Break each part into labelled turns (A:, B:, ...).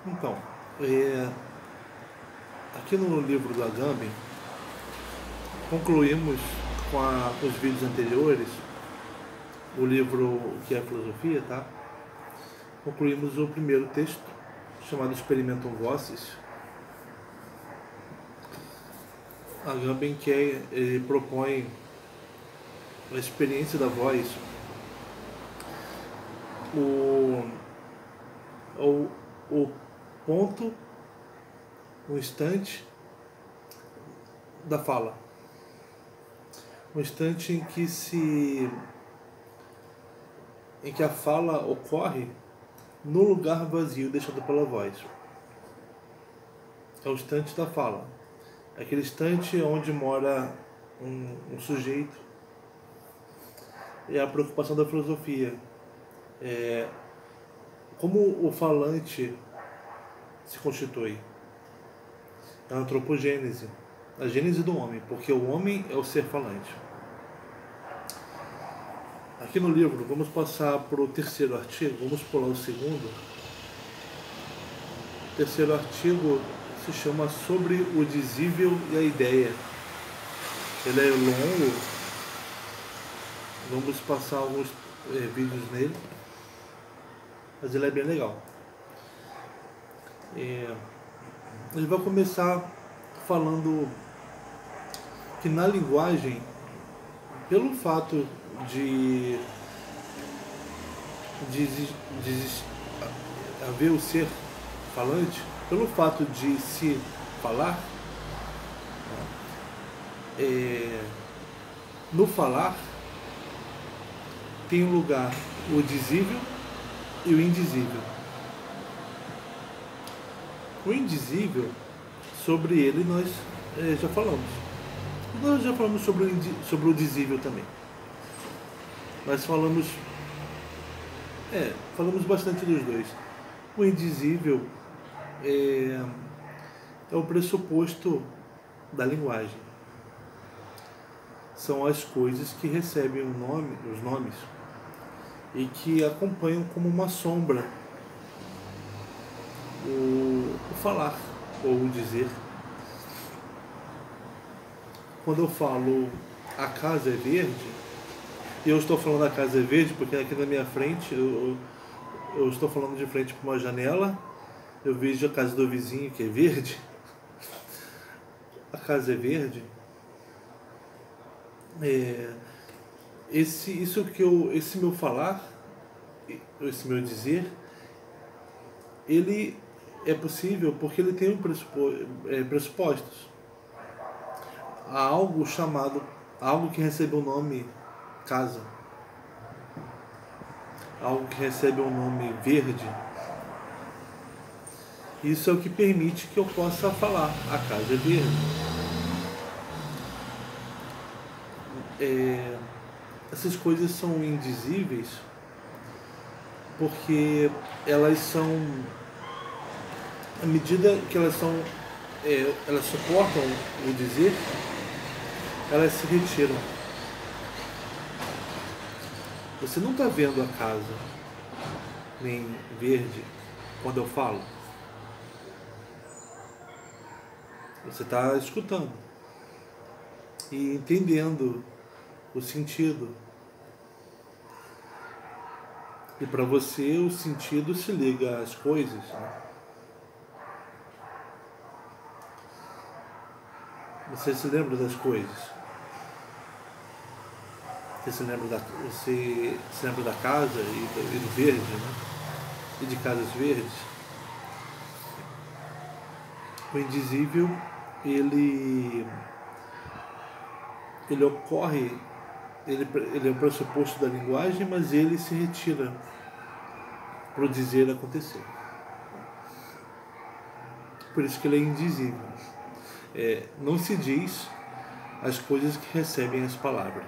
A: Então, aqui no livro do Agamben, concluímos com os vídeos anteriores, o livro que é a filosofia, tá? Concluímos o primeiro texto, chamado Experimentum Vocis. Agamben ele propõe a experiência da voz, o ponto, o instante da fala, um instante em que a fala ocorre no lugar vazio deixado pela voz. É o instante da fala, é aquele instante onde mora um sujeito. É a preocupação da filosofia, como o falante se constitui. É a antropogênese, a gênese do homem, porque o homem é o ser falante. Aqui no livro, vamos passar para o terceiro artigo, vamos pular o segundo. O terceiro artigo se chama Sobre o Dizível e a Ideia. Ele é longo, vamos passar alguns vídeos nele, mas ele é bem legal. Ele vai começar falando que na linguagem, pelo fato de haver o ser falante, pelo fato de se falar, no falar tem um lugar o dizível e o indizível. O indizível, sobre ele nós já falamos. Nós já falamos sobre o dizível também. Nós falamos bastante dos dois. O indizível é o pressuposto da linguagem. São as coisas que recebem os nomes, e que acompanham como uma sombra o falar ou o dizer. Quando eu falo a casa é verde, e eu estou falando a casa é verde porque aqui na minha frente eu estou falando de frente para uma janela, eu vejo a casa do vizinho que é verde, a casa é verde. Esse meu falar, esse meu dizer, ele é possível porque ele tem pressupostos. Há algo que recebe o nome casa, algo que recebe o nome verde. Isso é o que permite que eu possa falar a casa é verde. Essas coisas são indizíveis porque elas são, à medida que elas suportam o dizer, elas se retiram. Você não está vendo a casa nem verde quando eu falo. Você está escutando e entendendo o sentido. E para você o sentido se liga às coisas, né? Você se lembra das coisas? Você se lembra da casa e do verde, né? E de casas verdes? O indizível, ele ocorre, ele é o pressuposto da linguagem, mas ele se retira para o dizer acontecer. Por isso que ele é indizível. Não se diz as coisas que recebem as palavras.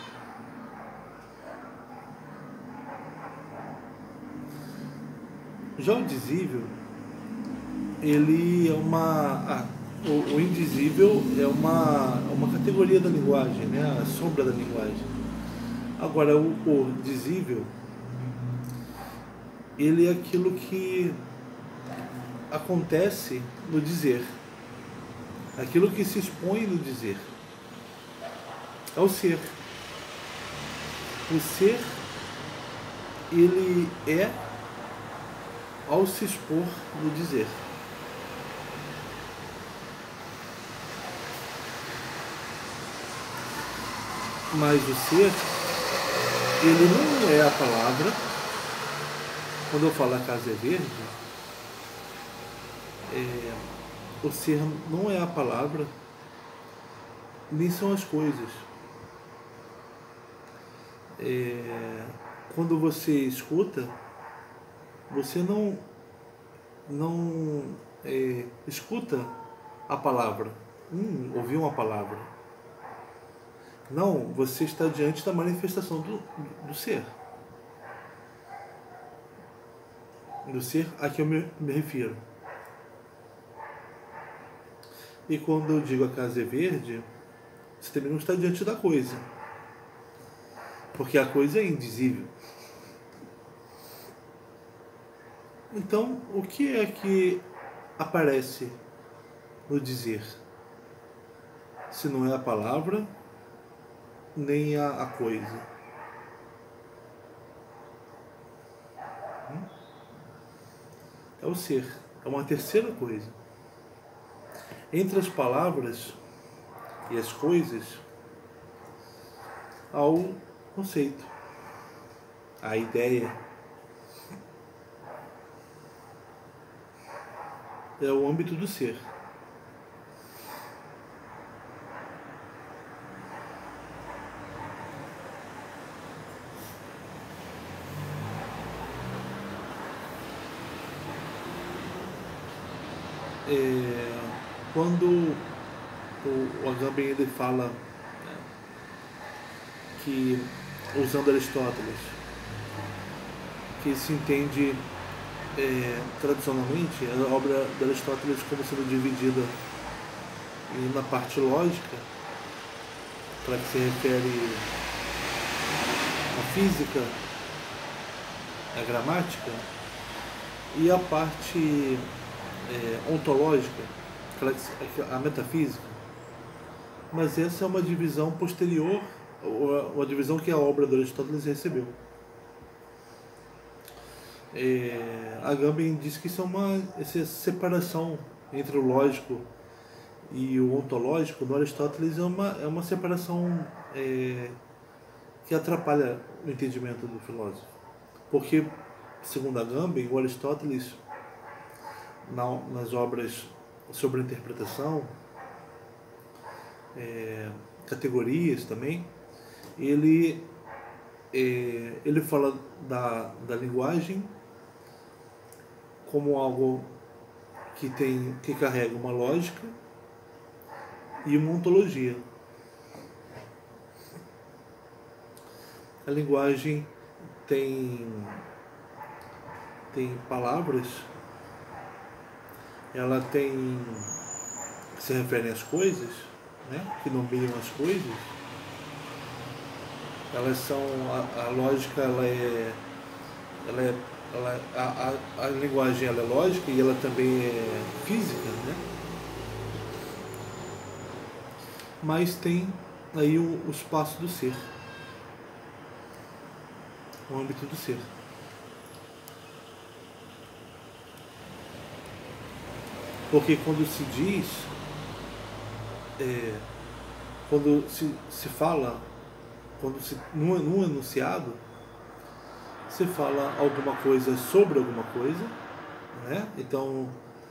A: Já o dizível, ele é o indizível é uma categoria da linguagem, né? A sombra da linguagem. Agora, o dizível, ele é aquilo que acontece no dizer. Aquilo que se expõe no dizer. É o ser. O ser, ele é ao se expor no dizer. Mas o ser, ele não é a palavra. Quando eu falo a casa é verde, o ser não é a palavra, nem são as coisas. Quando você escuta, você não escuta a palavra, ouviu uma palavra. Não, você está diante da manifestação do ser. Do ser a que eu me refiro. E quando eu digo a casa é verde, você também não está diante da coisa. Porque a coisa é indizível. Então, o que é que aparece no dizer? Se não é a palavra, nem a coisa. É o ser. É uma terceira coisa. Entre as palavras e as coisas, há o conceito, a ideia. É o âmbito do ser. Quando o Agamben ele fala que, usando Aristóteles, que se entende tradicionalmente a obra de Aristóteles como sendo dividida na parte lógica, para que se refere à física, à gramática, e a parte ontológica, a metafísica. Mas essa é uma divisão posterior, uma divisão que a obra de Aristóteles recebeu. Agamben diz que isso essa separação entre o lógico e o ontológico no Aristóteles é uma separação que atrapalha o entendimento do filósofo. Porque, segundo Agamben, o Aristóteles, nas obras sobre interpretação, categorias também, ele fala da linguagem como algo que carrega uma lógica e uma ontologia. A linguagem tem palavras, ela se referem às coisas, né, que nomeiam as coisas. Elas são a lógica, a linguagem ela é lógica e ela também é física, né? Mas tem aí o espaço do ser, o âmbito do ser. Porque quando se diz, quando se fala, num enunciado, se fala alguma coisa sobre alguma coisa, né? Então,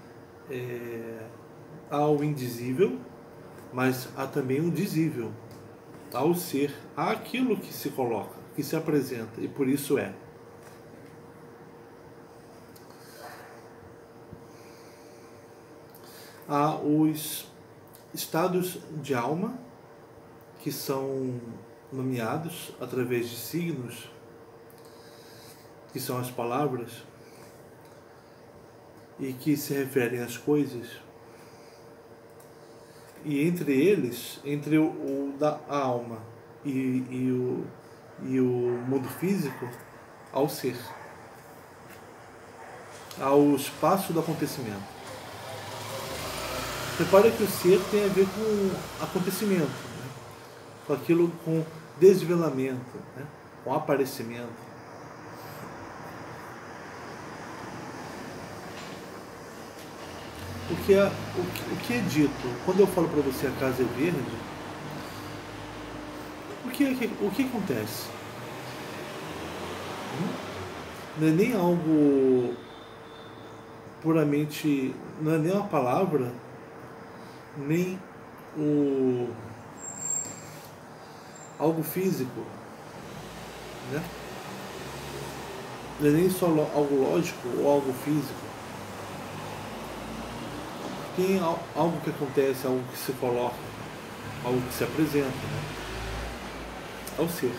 A: há o indizível, mas há também o dizível. Há o ser, há aquilo que se coloca, que se apresenta, e por isso é. Há os estados de alma, que são nomeados através de signos, que são as palavras, e que se referem às coisas. E entre eles, entre o da alma e o mundo físico, ao ser. ao espaço do acontecimento. Repare que o ser tem a ver com acontecimento, né? Com aquilo, com desvelamento, né? Com aparecimento. Porque o que é dito, quando eu falo para você a casa é verde, o que acontece? Não é nem algo puramente, não é nem uma palavra, nem algo físico, né? Não é nem só algo lógico ou algo físico. Tem algo que acontece, algo que se coloca, algo que se apresenta, né? É o ser.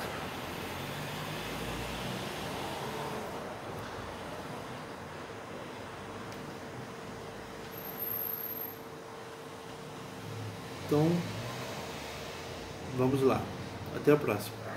A: Então, vamos lá. Até a próxima.